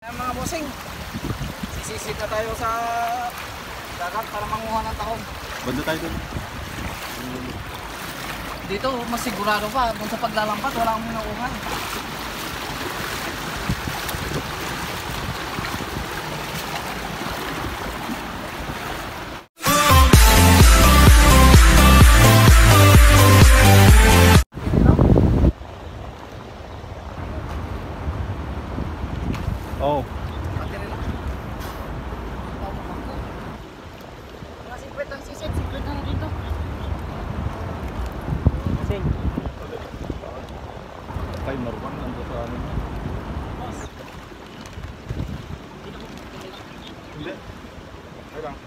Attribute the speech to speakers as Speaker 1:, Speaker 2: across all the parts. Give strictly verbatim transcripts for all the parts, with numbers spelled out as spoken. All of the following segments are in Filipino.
Speaker 1: Mga bossing, sisisid na tayo sa dagat para manguha ng tahong.
Speaker 2: Banda tayo doon.
Speaker 1: Dito mas sigurado pa, kung sa paglalampas wala akong nakuha.
Speaker 2: Oh.
Speaker 1: Mga secret ang sisid, secret na dito.
Speaker 2: Sing. Kay Marwan nando sa ano. Hindi. Ay lang.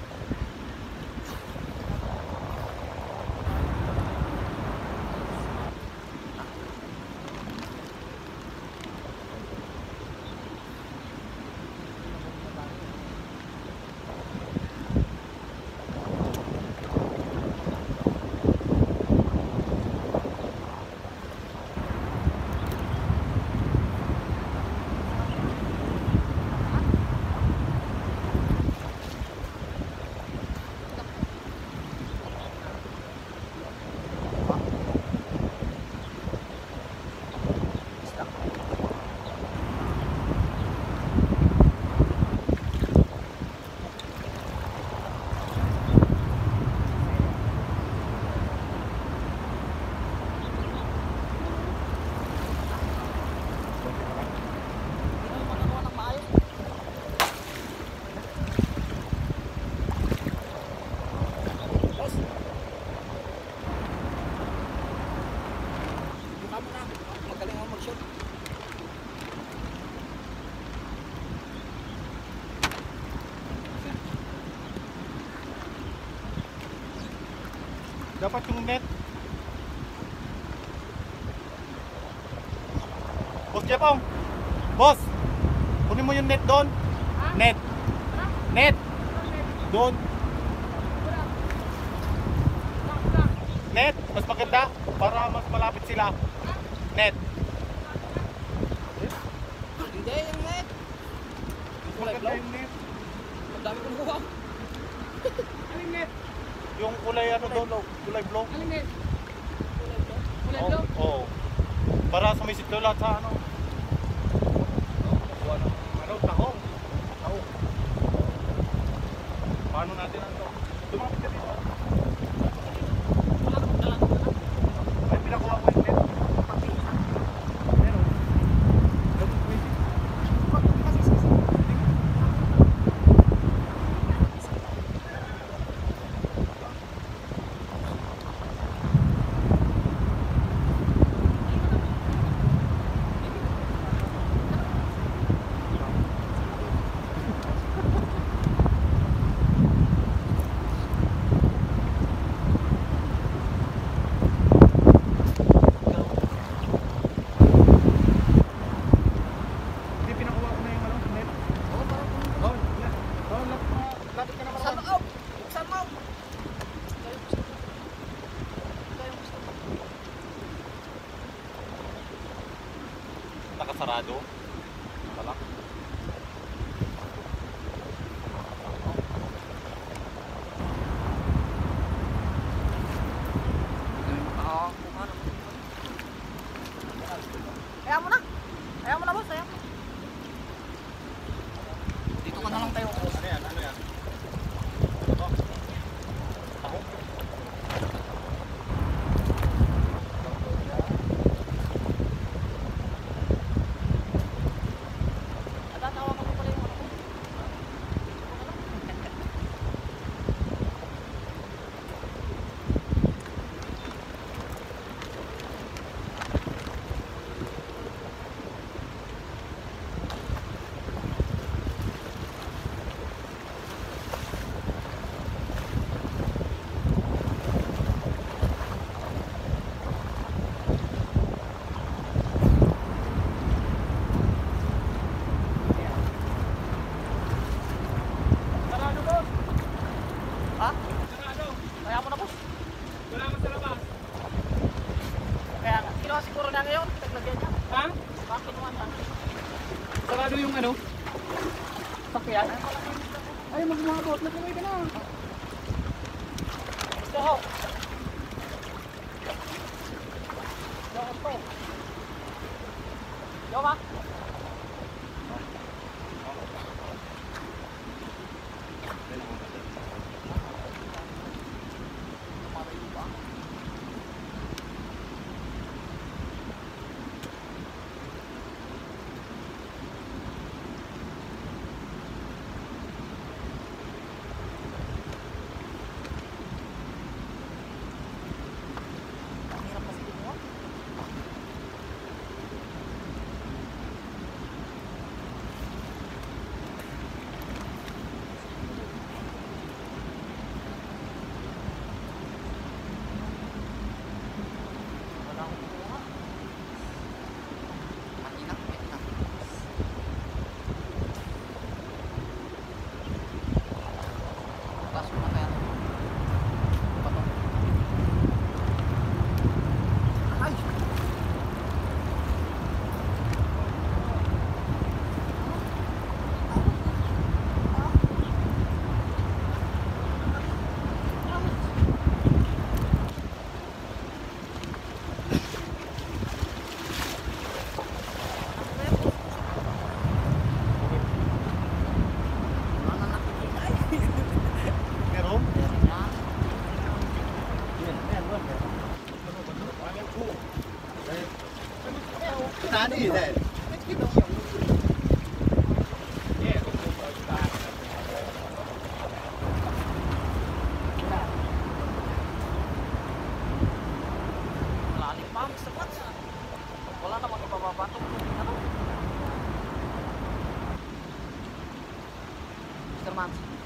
Speaker 2: Dapat yung net. Boss Jepong. Boss. Kunin mo yung net doon. Net. Net. Doon. Net. Mas maganda para mas malapit sila. Net.
Speaker 1: Hindi yung net.
Speaker 2: Mas maganda yung net.
Speaker 1: Ang dami kong kuha.
Speaker 2: Ano net? Yung kulay ano doon, kulay blue.
Speaker 1: Ano net? Kulay blue? Kulay
Speaker 2: Oo,
Speaker 1: blue?
Speaker 2: oo. Para sumisid ko lahat sa ano. Ano, tahong. Tahong. Paano natin ano? Tumapit ka dito.
Speaker 1: Wala akong dalang wala.
Speaker 2: Ay, pinakuha ko yung net. Meron. Nakasarado. Wala.
Speaker 1: Kaya mo na. Kaya mo na boss, kaya mo. Dito ka na lang tayo.
Speaker 2: Ano yan? Ano yan? Ito. Ako.
Speaker 1: Tatawagan mo pala yung ano ko. Sakyan? Ay, magmabot. Nagkamay ka na. Let's go. Let's go. Go ba?
Speaker 2: Tadi deh.
Speaker 1: Lalim pa, Mister Mats. Wala namang ipababatok. Ano? Mister Mats.